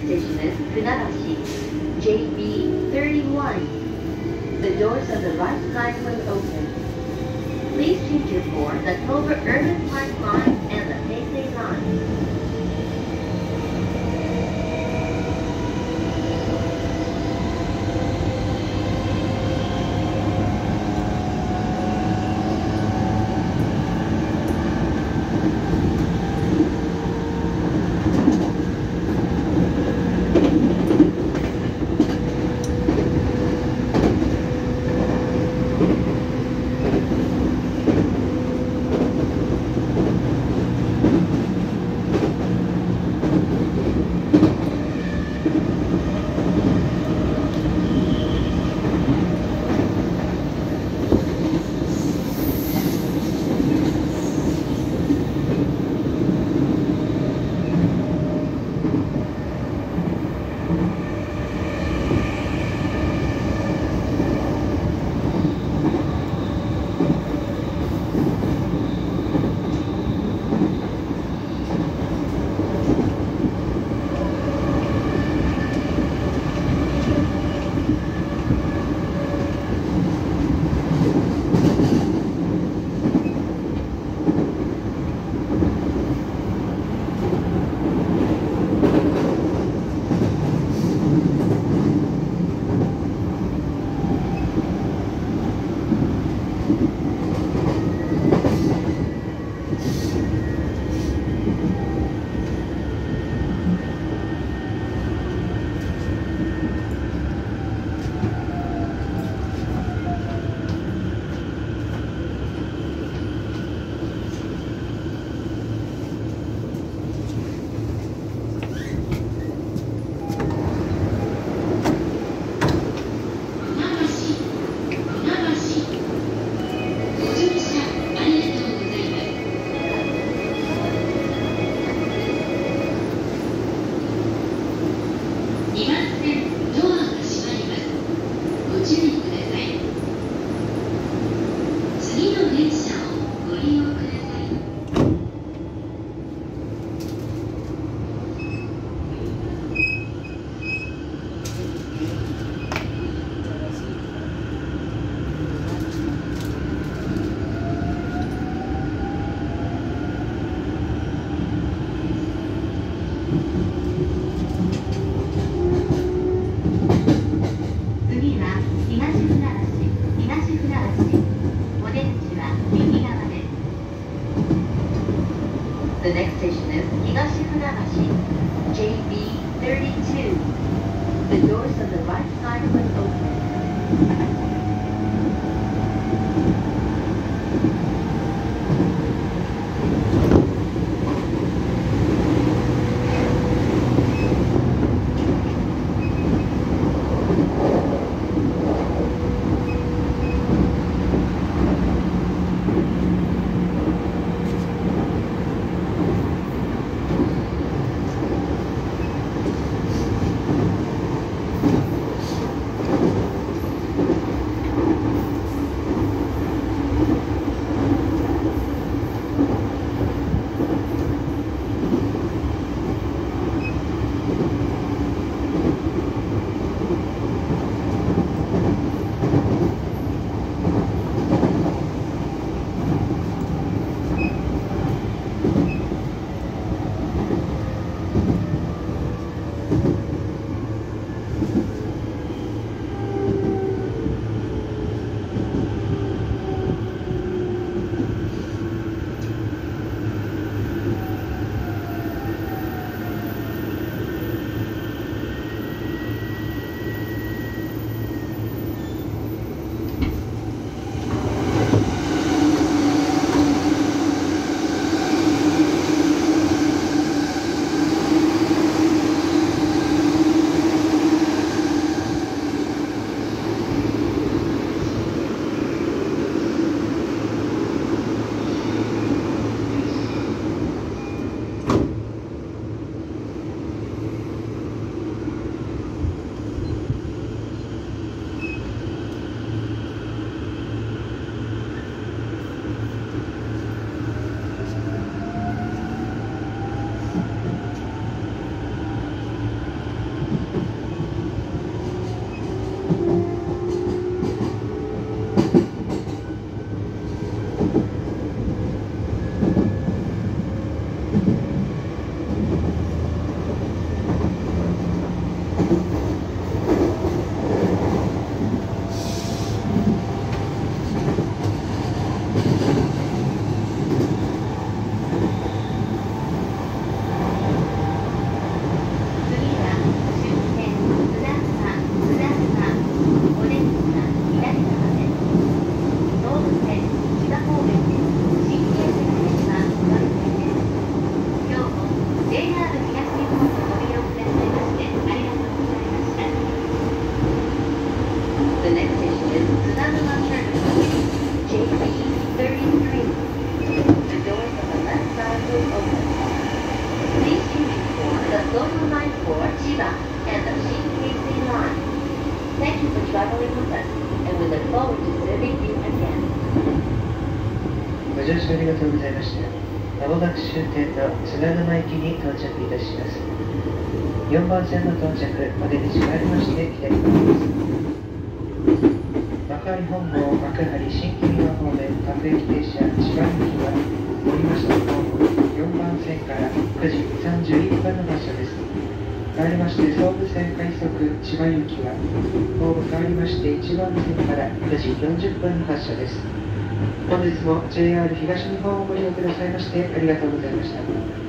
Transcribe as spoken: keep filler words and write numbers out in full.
station is Funabashi, J B thirty-one. The doors on the right side will open. Please change your board at Clover Urban Park Line and the Heisei Line. The next station is Higashi Funabashi, J B thirty-two. The doors on the right side will open. ご乗車ありがとうございました。まもなく終点の津田沼駅に到着いたします。よんばん線の到着、お出口がありまして左側です。幕張本郷、幕張新木庭方面、各駅停車、千葉行きは、降りました方向よんばん線からくじさんじゅういっぷんの発車です。変わりまして、総武線快速千葉行きは、ホーム変わりましていちばん線からくじよんじゅっぷんの発車です。本日も ジェイアール 東日本をご利用くださいましてありがとうございました。